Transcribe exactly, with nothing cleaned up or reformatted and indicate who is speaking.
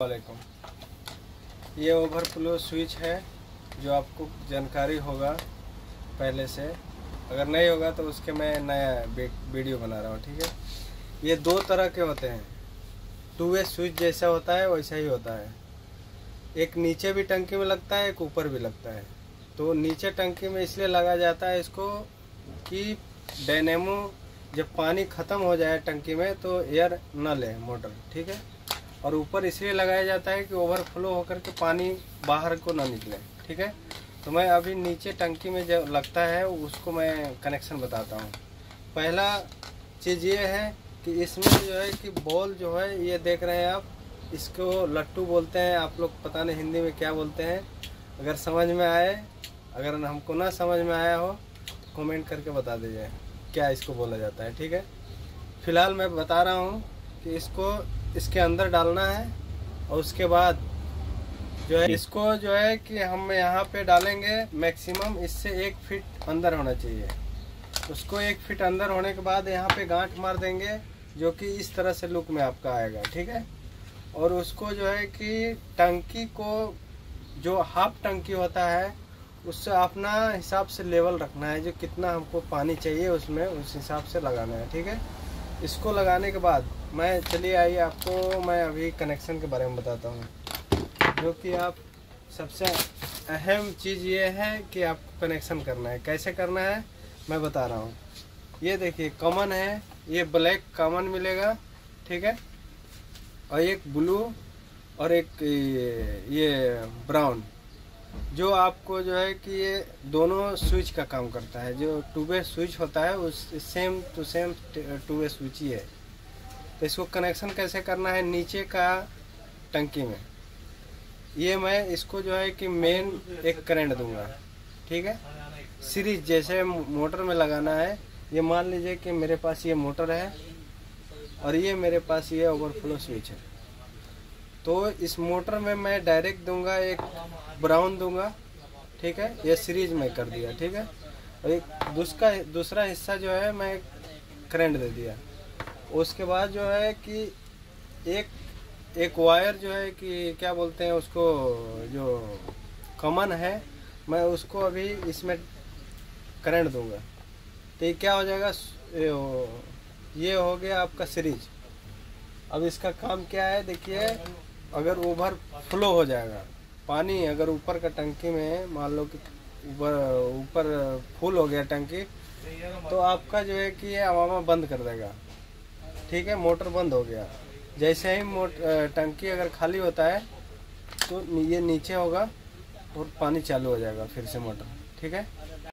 Speaker 1: वालेकुम। ये overflow switch है जो आपको जानकारी होगा पहले से, अगर नहीं होगा तो उसके मैं नया वीडियो बना रहा हूँ। ठीक है, ये दो तरह के होते हैं। टू वे स्विच जैसा होता है वैसा ही होता है। एक नीचे भी टंकी में लगता है, एक ऊपर भी लगता है। तो नीचे टंकी में इसलिए लगा जाता है इसको कि डायनेमो जब पानी ख़त्म हो जाए टंकी में तो एयर न ले मोटर। ठीक है, और ऊपर इसलिए लगाया जाता है कि ओवरफ्लो होकर के पानी बाहर को ना निकले। ठीक है, तो मैं अभी नीचे टंकी में जो लगता है उसको मैं कनेक्शन बताता हूँ। पहला चीज़ ये है कि इसमें जो है कि बॉल जो है ये देख रहे हैं आप, इसको लट्टू बोलते हैं, आप लोग पता नहीं हिंदी में क्या बोलते हैं। अगर समझ में आए, अगर हमको ना समझ में आया हो तो कमेंट करके बता दीजिए क्या इसको बोला जाता है। ठीक है, फिलहाल मैं बता रहा हूँ कि इसको इसके अंदर डालना है और उसके बाद जो है इसको जो है कि हम यहाँ पे डालेंगे। मैक्सिमम इससे एक फीट अंदर होना चाहिए। उसको एक फीट अंदर होने के बाद यहाँ पे गांठ मार देंगे जो कि इस तरह से लुक में आपका आएगा। ठीक है, और उसको जो है कि टंकी को जो हाफ टंकी होता है उससे अपना हिसाब से लेवल रखना है, जो कितना हमको पानी चाहिए उसमें उस हिसाब से लगाना है। ठीक है, इसको लगाने के बाद मैं चलिए आइए आपको मैं अभी कनेक्शन के बारे में बताता हूँ, जो कि आप सबसे अहम चीज़ ये है कि आपको कनेक्शन करना है। कैसे करना है मैं बता रहा हूँ। ये देखिए कॉमन है, ये ब्लैक कॉमन मिलेगा। ठीक है, और एक ब्लू और एक ये ब्राउन, जो आपको जो है कि ये दोनों स्विच का काम करता है। जो टू वे स्विच होता है उस same to same two way switch ही है। तो इसको कनेक्शन कैसे करना है नीचे का टंकी में, ये मैं इसको जो है कि मेन एक करंट दूंगा। ठीक है, सीरीज जैसे मोटर में लगाना है। ये मान लीजिए कि मेरे पास ये मोटर है और ये मेरे पास ये ओवरफ्लो स्विच है, तो इस मोटर में मैं डायरेक्ट दूंगा एक ब्राउन दूंगा। ठीक है, ये सीरीज में कर दिया। ठीक है, और एक दूसरा दूसरा हिस्सा जो है मैं करंट दे दिया। उसके बाद जो है कि एक एक वायर जो है कि क्या बोलते हैं उसको, जो कॉमन है, मैं उसको अभी इसमें करंट दूंगा। तो ये क्या हो जाएगा, ये हो गया आपका सीरीज। अब इसका काम क्या है देखिए, अगर ओवर फ्लो हो जाएगा पानी, अगर ऊपर का टंकी में मान लो कि ऊपर ऊपर फुल हो गया टंकी, तो आपका जो है कि ये हवा बंद कर देगा। ठीक है, मोटर बंद हो गया। जैसे ही मोटर टंकी अगर खाली होता है तो ये नीचे होगा और पानी चालू हो जाएगा फिर से मोटर। ठीक है।